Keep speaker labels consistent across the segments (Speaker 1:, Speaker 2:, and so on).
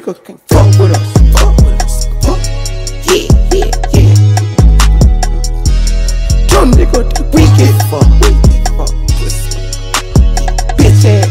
Speaker 1: nigga can't fuck with us. Yeah, yeah, yeah. Young nigga, we get fucked. Bitch ass.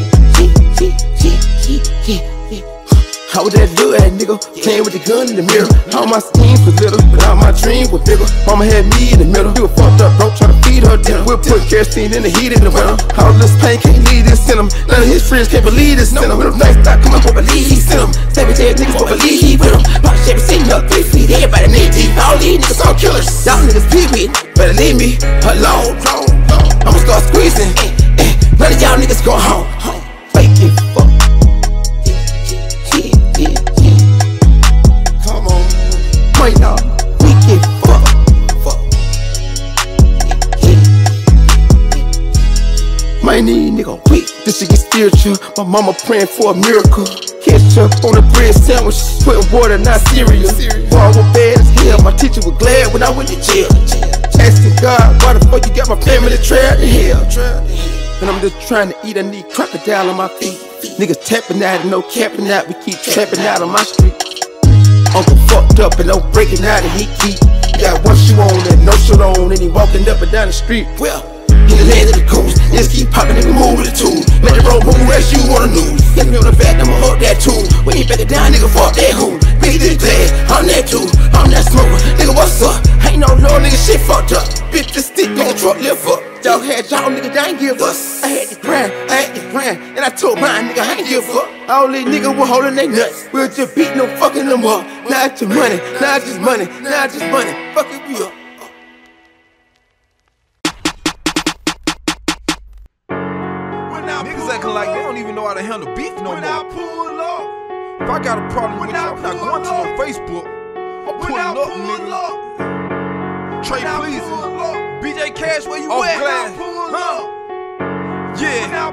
Speaker 1: Yeah. How would that do that, nigga? Playing with the gun in the mirror. All my schemes was little, but all my dreams were bigger. Mama had me in the middle. You a fucked up broke, tryna feed her dinner. We'll put kerosene in the heat in the winter. All this pain can't leave this in him. None of his friends can't believe this in him. When them nights start coming, won't believe he's in him. Savage ass niggas won't believe he with him. Pop Chevy sitting up 3 feet. Everybody need deep. All these niggas are killers. Y'all niggas pee with, better leave me alone. I'ma start squeezing. None of y'all niggas go home. Fake it, fuck. Right now, we get fucked. My knee, nigga, weak. This shit get spiritual. My mama praying for a miracle. Ketchup on a bread sandwich, putting water, not cereal. Ball was bad as hell. My teacher was glad when I went to jail. Asking God, why the fuck you got my family trapped in hell? And I'm just trying to eat. I need crocodile on my feet. Niggas tapping out and no capping out. We keep trapping out on my street. Uncle fucked up and no breaking out and he keep got one shoe on and no shirt on and he walking up and down the street. Well, in the land of the coast, just keep popping and we move with the tool. Let the road move as you wanna lose. Get me on the back, I'ma up that tool. We ain't back it down, nigga, fuck that who. Nigga did glad, I'm that dude, I'm that smoker. Nigga, what's up? Ain't no law, nigga, shit fucked up. Bitch, the stick on truck, lift up. Y'all had y'all, nigga, they ain't give us. I had to grind, and I told mine, nigga, I ain't give up. All these niggas were holding their nuts. We'll just beat no fucking them up. Now it's your money, now it's just money, now it's just money. Fuck it, we up.
Speaker 2: Niggas acting like they don't even know how to handle beef no more. If I got a problem with you, I'm not going to no Facebook. I'm pulling up, nigga. Trey Pleasing, BJ Cash, where you at? Huh? Yeah.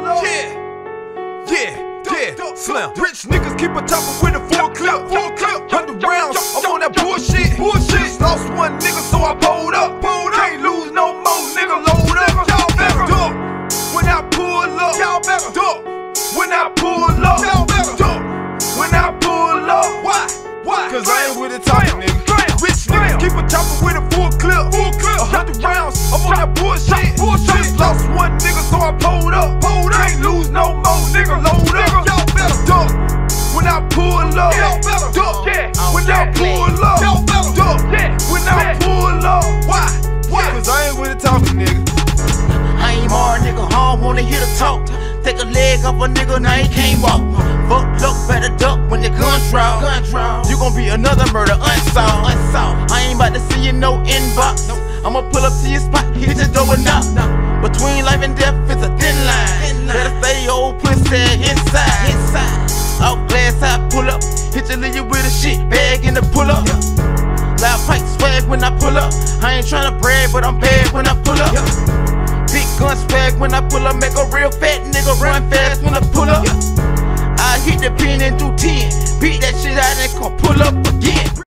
Speaker 2: Slim. Rich niggas keep a chopper with a full clip. 100 rounds, I'm on that bullshit. Just lost one nigga, so I pulled up. Can't lose no more, nigga. Load up. Y'all better duck when I pull up. Y'all better duck when I pull up. Y'all better duck when I pull up. Why? Cause I ain't with it talking, nigga. Rich niggas keep a chopper with a full clip. 100 rounds, I'm on that bullshit. Just lost one nigga, so I pulled up. Can't lose no more, nigga. Load up. Y'all better duck when I pull up. Y'all better duck when I pull up. Y'all better duck when I pull up. Why? Cause I ain't with it talking, nigga.
Speaker 3: I ain't hard, nigga. I don't wanna hear the talk. Take a leg off a nigga, now he can't walk. Fuck, look, better duck when the gun draw. You gon' be another murder unsolved. I ain't about to see you no inbox. I'ma pull up to your spot, hit your door and knock. Between life and death is a thin line. Better stay old pussy inside. Out glass, I pull up. Hit you, leave you with a shit bag in the pull up. Loud pipe swag when I pull up. I ain't tryna brag, but I'm bad when I pull up. Big gun swag when I pull up. Make a real fat nigga run fast when I pull up. I hit the pin and do 10. Beat that shit out and come pull up again.